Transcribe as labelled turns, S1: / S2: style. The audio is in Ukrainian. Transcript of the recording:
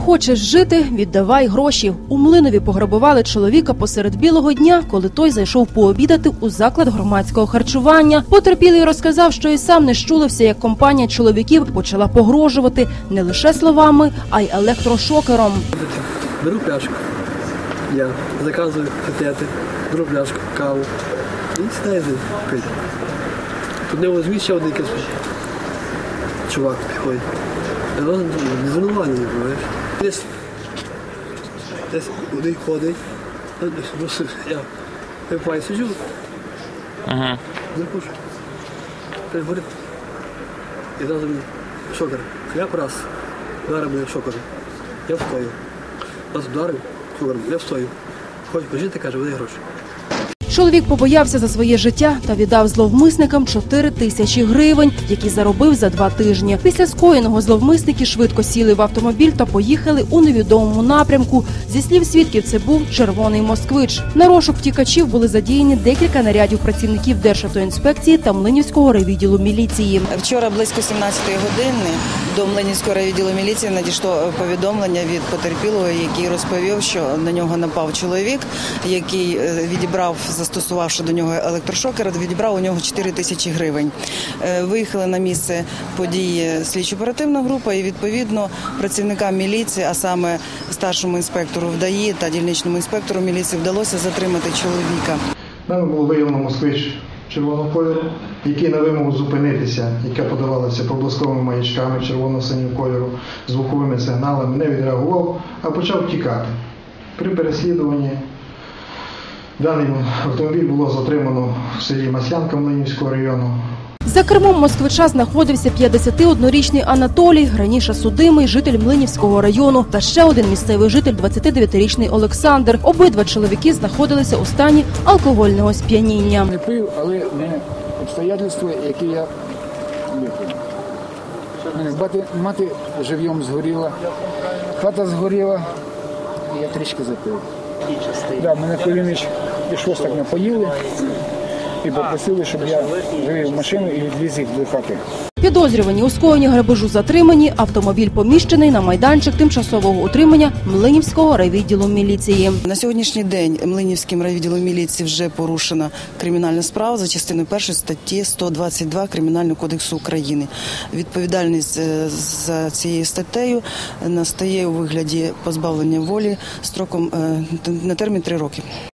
S1: хочеш жити – віддавай гроші. У Млинові пограбували чоловіка посеред білого дня, коли той зайшов пообідати у заклад громадського харчування. Потерпілий розказав, що і сам не щулився, як компанія чоловіків почала погрожувати не лише словами, а й електрошокером.
S2: Беру пляшку, я заказую котлети, беру пляшку, каву і сідаю пити. Тут не возьміть ще один чувак приходить. Я не звинувальний, розумієш? Десь один ходить, я випаю, сиджу, закушу. Той говорить, і одразу мені шокер. Хляп раз, ударив мене шокером. Я встою. Раз ударив шокером, я встою. Хоч жити, каже, видай гроші.
S1: Чоловік побоявся за своє життя та віддав зловмисникам 4 тисячі гривень, які заробив за 2 тижні. Після скоєного зловмисники швидко сіли в автомобіль та поїхали у невідомому напрямку. Зі слів свідків, це був червоний москвич. На розшук втікачів були задіяні декілька нарядів працівників Державтоінспекції та Млинівського райвідділу міліції.
S3: Вчора близько 17-ї години до Млинівського райвідділу міліції надійшло повідомлення від потерпілого, який розповів, що на нього напав чоловік, який відібрав, застосувавши до нього електрошокер, відібрав у нього 4 тисячі гривень. Виїхали на місце події слідчо-оперативна група і, відповідно, працівникам міліції, а саме старшому інспектору ВДАІ та дільничному інспектору міліції вдалося затримати чоловіка.
S4: Нами було виявлено москвич червоного кольору, який на вимогу зупинитися, яка подавалася проблисковими маячками червоно-синього кольору, звуковими сигналами, не відреагував, а почав втікати. При переслідуванні даний автомобіль було затримано в селі Маслянка Млинівського району.
S1: За кермом москвича знаходився 51-річний Анатолій, раніше судимий, житель Млинівського району, та ще один місцевий житель, 29-річний Олександр. Обидва чоловіки знаходилися у стані алкогольного сп'яніння.
S5: Не пив, але не обстоятельства, які я випив. Мати живьом згоріла, хата згоріла, і я трішки запив. Мене колінич пішло, так напоїли і попросили, щоб я завів машину і відвіз їх до хати.
S1: Підозрювані у скоєнні грабежу затримані, автомобіль поміщений на майданчик тимчасового утримання Млинівського райвідділу міліції.
S3: На сьогоднішній день Млинівським райвідділом міліції вже порушена кримінальна справа за частиною 1 статті 122 Кримінального кодексу України. Відповідальність за цією статтею настає у вигляді позбавлення волі строком на термін 3 роки.